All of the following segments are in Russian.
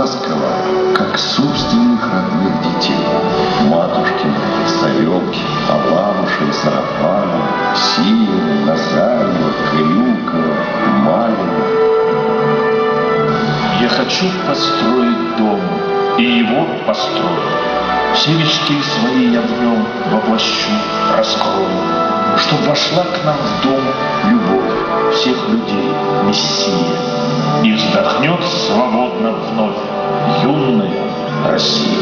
ласково, как собственных родных детей. Матушкины, Савелки, Алабушин, Сарафанова, Сиева, Назарева, Крюкова, Малина. Я хочу построить дом, и его построю. Все мечты свои я в нем воплощу, раскрою, чтоб вошла к нам в дом любовь всех людей, Мессия, и вздохнет свободно вновь юная Россия.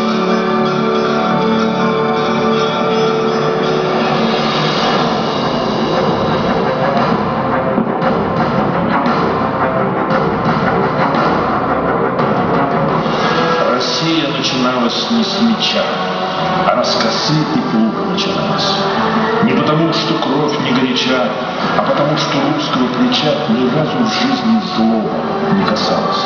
Россия начиналась не с меча, она с косы и плуга начиналась. Не потому, что кровь не горяча, а потому, что русского плеча ни разу в жизни злого не касалось.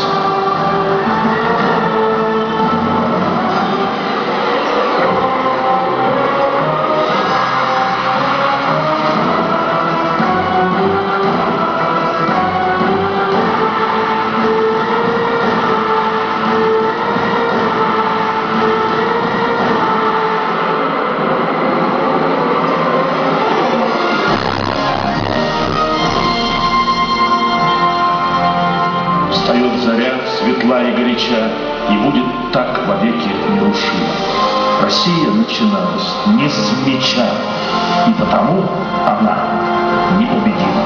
Встает заря, светла и горяча, и будет так вовеки нерушимо. Россия начиналась не с меча, и потому она непобедима.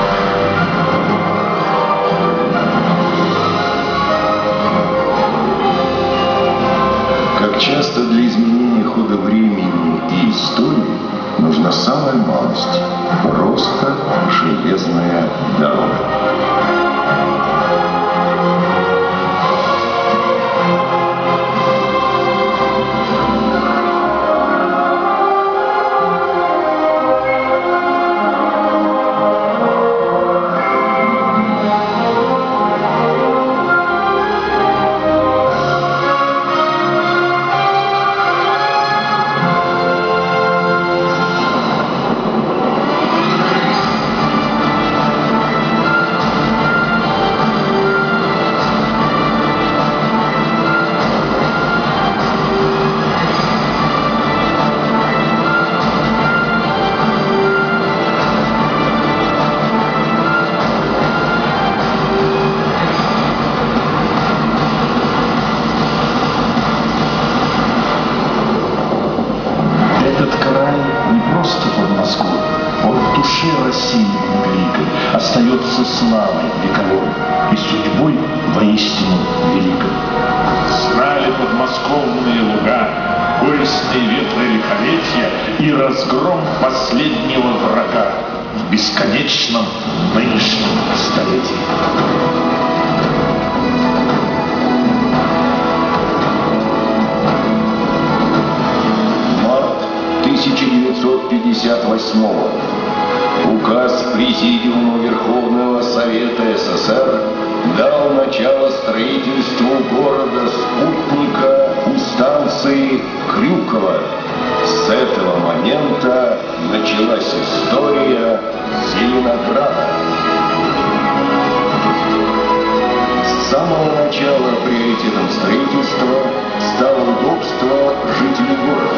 Как часто для изменения хода времени и истории нужна самая малость – просто железная дорога. России великой остается славой вековой и судьбой воистину великой. Знали подмосковные луга, горестные ветры лихолетия и разгром последнего врага в бесконечном нынешнем столетии. 1958-го. Указ Президиума Верховного Совета СССР дал начало строительству города-спутника у станции Крюково. С этого момента началась история Зеленограда. С самого начала приоритетом строительства стало удобство жителей города.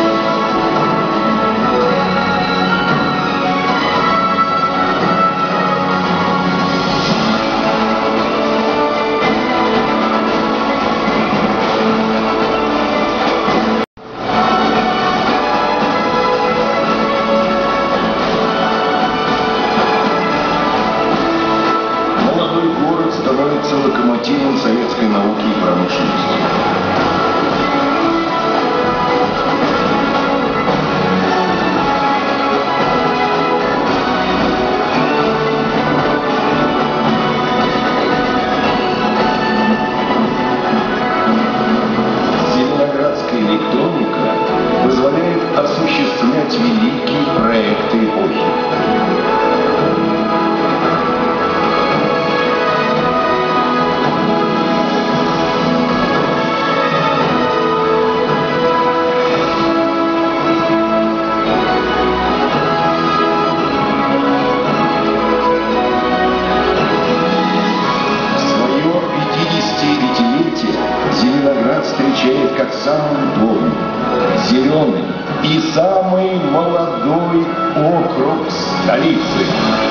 Становится локомотивом советской науки и промышленности. Зеленоградская электроника позволяет осуществлять великие проекты эпохи. и самый молодой округ столицы.